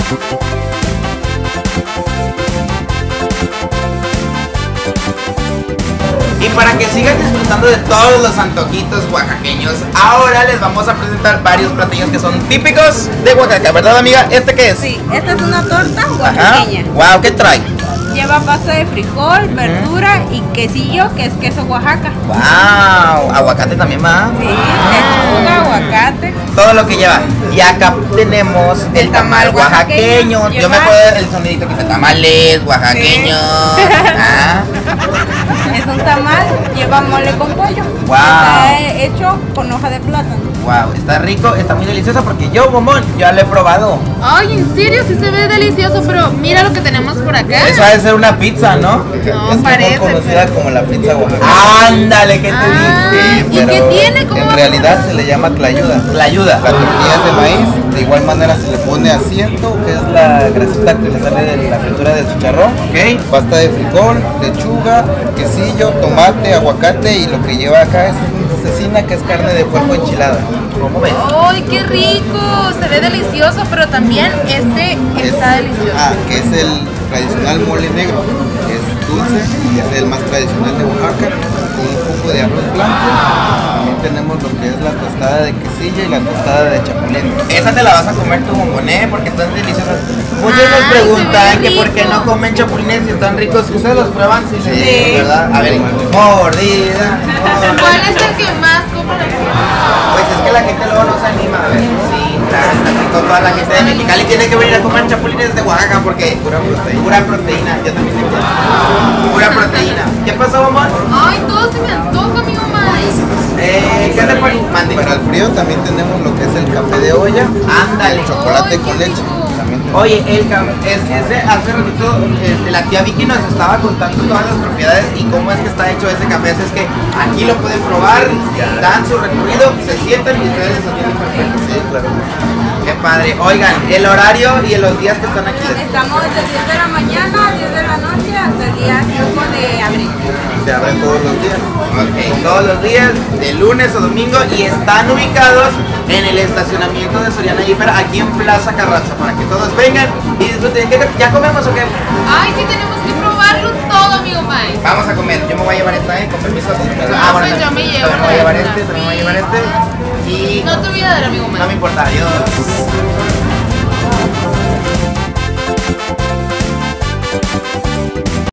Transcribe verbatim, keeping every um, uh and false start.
Y para que sigan disfrutando de todos los antojitos oaxaqueños, ahora les vamos a presentar varios platillos que son típicos de Oaxaca, ¿verdad, amiga? ¿Este qué es? Sí, esta es una torta Ajá. oaxaqueña. Wow, ¿qué trae? Lleva pasta de frijol, verdura y quesillo, que es queso Oaxaca. Wow, aguacate también va. Sí, lechuga, aguacate. Todo lo que lleva. Y acá tenemos el, El tamal tamal oaxaqueño. oaxaqueño. Yo me Lleva- puedo el sonidito que dice tamales oaxaqueños. Sí. Ah, Es un tamal, lleva mole con pollo. Wow. Está hecho con hoja de plátano. wow, está rico, está muy delicioso porque yo, bombón, ya lo he probado. Ay, en serio, sí se ve delicioso, pero mira lo que tenemos por acá. Eso ha de ser una pizza, ¿no? No, Es parece. mejor conocida como la pizza oaxaqueña. Ándale, ¿qué te Ah, dije? ¿y qué tiene? ¿Cómo en va a realidad se le llama tlayuda. La ayuda. La tortilla es de maíz, de igual manera se le pone asiento, que es la grasita que le sale de la fritura del chicharrón. Ok. Pasta de frijol, lechuga, quesillo, tomate, aguacate y lo que lleva acá es cecina, que es carne de puerco enchilada. ¿Cómo ves? ¡Ay, qué rico! Se ve delicioso, pero también este Es- está delicioso. Ah, que es el tradicional mole negro, que es dulce y es el más tradicional de Oaxaca, con un poco de arroz blanco. También tenemos lo que es la tostada de quesillo y la tostada de chapulín. Esa te la vas a comer tu bomboné porque están deliciosas. Muchos Ay, nos preguntan se ve que por qué rico. no comen chapulines si están ricos. ¿Ustedes los prueban? Sí, sí, Sí. ¿verdad? A ver, mordida. mordida. ¿Cuál es el que más compran aquí? Pues es que la gente luego no se anima a ver. Sí, claro, está rico. Toda la gente de Mexicali tiene que venir a comer chapulines de Oaxaca porque Pura proteína. pura proteína. Yo también tengo pura proteína. ¿Qué pasó, bombón? Ay, todo se me antoja, amigo Mike. Eh, ¿qué te parece? Mande. Para el frío también tenemos lo que es el café de olla, Ándale. chocolate Ay, con qué leche. rico. También tenemos. Oye, el cam- es, ese hace ratito este, la tía Vicky nos estaba contando todas las propiedades y cómo es que está hecho ese café. Así es que aquí lo pueden probar, dan su recorrido, se sientan y ustedes les atienden perfecto. Sí, claro. Qué padre. Oigan, el horario y los días que están aquí. Estamos desde diez de la mañana a diez de la noche hasta el día cinco de abril. Se abren todos los días. Ok, todos los días, de lunes o domingo, y están ubicados en el estacionamiento de Soriana Híper, aquí en Plaza Carranza, para que todos vengan y disfruten. ¿Qué- ¿Ya comemos o qué? Ay, sí, tenemos que probarlo todo, amigo Mike. Vamos a comer. Yo me voy a llevar esta, ¿eh? Con permiso. Con permiso. Ah, pues también- yo me llevo también me voy a la- llevar la este, también me voy a llevar este. Y No te olvides del amigo Mike. no me importa, adiós.